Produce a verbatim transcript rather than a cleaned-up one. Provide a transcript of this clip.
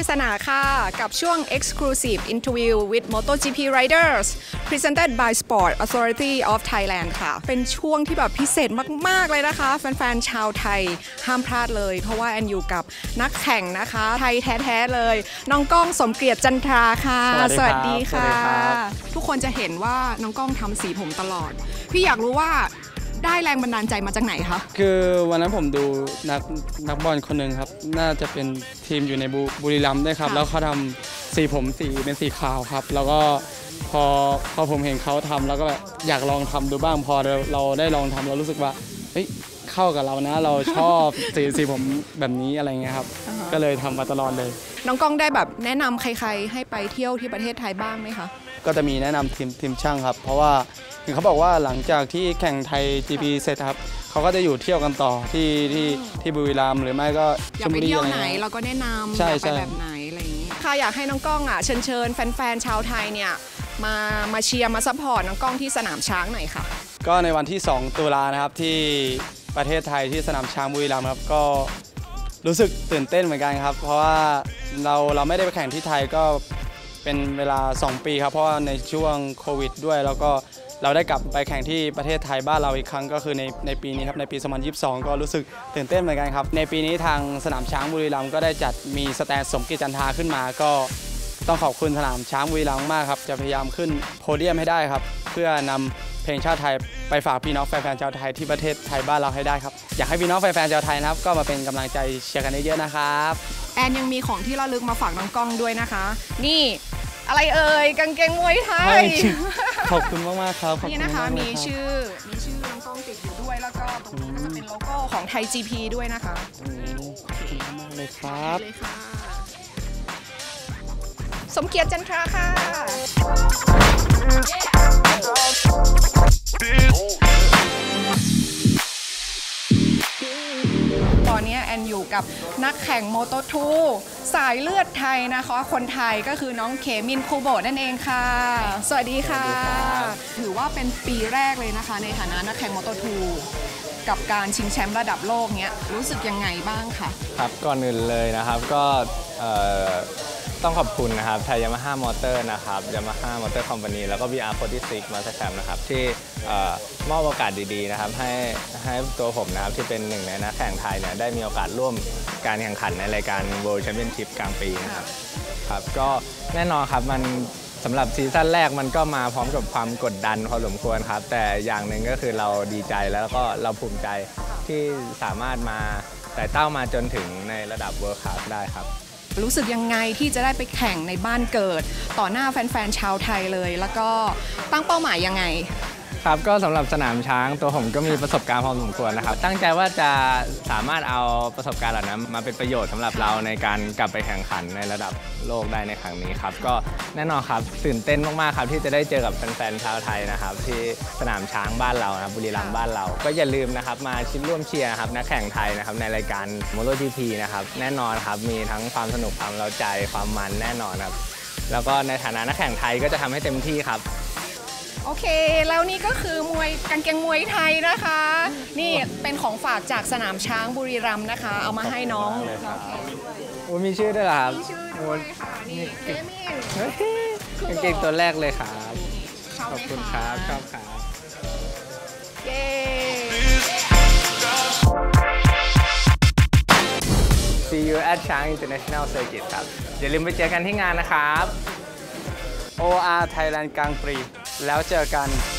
ศนาค่ะกับช่วง Exclusive Interview with MotoGP Riders Presented by Sport Authority of Thailand ค่ะเป็นช่วงที่แบบพิเศษมากๆเลยนะคะแฟนๆชาวไทยห้ามพลาดเลยเพราะว่าแอนอยู่กับนักแข่งนะคะไทยแท้ๆเลยน้องก้องสมเกียรติจันทราค่ะสวัสดีค่ะทุกคนจะเห็นว่าน้องก้องทำสีผมตลอดพี่อยากรู้ว่าได้แรงบันดาลใจมาจากไหนคะคือวันนั้นผมดูนักนักบอลคนหนึ่งครับน่าจะเป็นทีมอยู่ในบุรีรัมย์ด้วยครับแล้วเขาทำสีผมสีเป็นสีขาวครับแล้วก็พอพอผมเห็นเขาทำแล้วก็แบบอยากลองทำดูบ้างพอเราได้ลองทำเรารู้สึกว่าเฮ้ยเข้ากับเรานะเราชอบสีสีผมแบบนี้อะไรเงี้ยครับ uh-huh. ก็เลยทำมาตลอดเลยน้องก้องได้แบบแนะนำใครๆให้ไปเที่ยวที่ประเทศไทยบ้างไหมคะก็จะมีแนะนำทีมทีมช่างครับเพราะว่าเขาบอกว่าหลังจากที่แข่งไทย จี พี เสร็จครับเขาก็จะอยู่เที่ยวกันต่อที่ที่ที่บุรีรัมย์หรือไม่ก็ชลบุรีอยากไปเที่ยวไหนเราก็แนะนำอยากไปแบบไหนอะไรอย่างนี้ค่ะอยากให้น้องก้องอ่ะเชิญเชิญแฟนๆชาวไทยเนี่ยมามาเชียร์มาซัพพอร์ตน้องก้องที่สนามช้างหน่อยค่ะก็ในวันที่สองตุลานะครับที่ประเทศไทยที่สนามช้างบุรีรัมย์ครับก็รู้สึกตื่นเต้นเหมือนกันครับเพราะว่าเราเราไม่ได้ไปแข่งที่ไทยก็เป็นเวลาสองปีครับเพราะว่าในช่วงโควิดด้วยแล้วก็เราได้กลับไปแข่งที่ประเทศไทยบ้านเราอีกครั้งก็คือในในปีนี้ครับในปีสองพันยี่สิบสองก็รู้สึกตื่นเต้นเหมือนกันครับในปีนี้ทางสนามช้างบุรีรัมย์ก็ได้จัดมีสแตนสมเกียรติจันทราขึ้นมาก็ต้องขอบคุณสนามช้างบุรีรัมย์มากครับจะพยายามขึ้นโพเดียมให้ได้ครับเพื่อนำเพลงชาติไทยไปฝากพี่น้องแฟนๆชาวไทยที่ประเทศไทยบ้านเราให้ได้ครับอยากให้พี่น้องแฟนๆชาวไทยนะครับก็มาเป็นกำลังใจเชียร์กันเยอะๆนะครับแอนยังมีของที่ระลึกมาฝากน้องก้องด้วยนะคะนี่อะไรเอ่ยกางเกงมวยไทยขอบคุณมากๆครับนี่นะคะมีชื่อมีชื่อน้องก้องติดอยู่ด้วยแล้วก็ตรงนี้ก็จะเป็นโลโก้ของไทย จี พี ด้วยนะคะขอบคุณมากเลยครับสมเกียรติจันทราค่ะตอนนี้แอนอยู่กับนักแข่งโมโตทูสายเลือดไทยนะคะคนไทยก็คือน้องเคมินคูโบะนั่นเองค่ะสวัสดีค่ะถือว่าเป็นปีแรกเลยนะคะในฐานะนักแข่งโมโตทูกับการชิงแชมป์ระดับโลกเนี้ยรู้สึกยังไงบ้างคะครับก่อนอื่นเลยนะครับก็ต้องขอบคุณนะครับไทยยามาฮ่ามอเตอร์นะครับยามาฮ่ามอเตอร์คอมพานีแล้วก็ วี อาร์ สี่สิบหก มาสเตอร์แชมป์นะครับที่มอบโอกาสดีๆนะครับให้ให้ตัวผมนะครับที่เป็นหนึ่งในนักแข่งไทยเนี่ยได้มีโอกาสร่วมการแข่งขันในรายการ World Championship กลางปีนะครับครับก็แน่นอนครับมันสำหรับซีซั่นแรกมันก็มาพร้อมกับความกดดันพอสมควรครับแต่อย่างหนึ่งก็คือเราดีใจแล้วก็เราภูมิใจที่สามารถมาไต่เต้ามาจนถึงในระดับ World Class ได้ครับรู้สึกยังไงที่จะได้ไปแข่งในบ้านเกิดต่อหน้าแฟนๆชาวไทยเลยแล้วก็ตั้งเป้าหมายยังไงครับก็สำหรับสนามช้างตัวผมก็มีประสบการณ์พอสมควรนะครับตั้งใจว่าจะสามารถเอาประสบการณ์เหล่านั้นมาเป็นประโยชน์สำหรับเราในการกลับไปแข่งขันในระดับโลกได้ในครั้งนี้ครับก็แน่นอนครับตื่นเต้นมากๆครับที่จะได้เจอกับแฟนๆชาวไทยนะครับที่สนามช้างบ้านเรานะบุรีรัมย์บ้านเราก็อย่าลืมนะครับมาชิมร่วมเชียร์ครับนักแข่งไทยนะครับในรายการ MotoGP นะครับแน่นอนครับมีทั้งความสนุกความเร้าใจความมันแน่นอนครับแล้วก็ในฐานะนักแข่งไทยก็จะทำให้เต็มที่ครับโอเคแล้วนี่ก็คือมวยกางเกงมวยไทยนะคะนี่เป็นของฝากจากสนามช้างบุรีรัมย์นะคะเอามาให้น้องโอ้มีชื่อด้วยเหรอครับมีชื่อด้วยค่ะนี่เคมินกางเกงตัวแรกเลยครับขอบคุณครับชอบครับเย้ See you at Chang International Circuit ครับอย่าลืมไปเจอกันที่งานนะครับโอ อาร์ Thailand กลางปีแล้วเจอกัน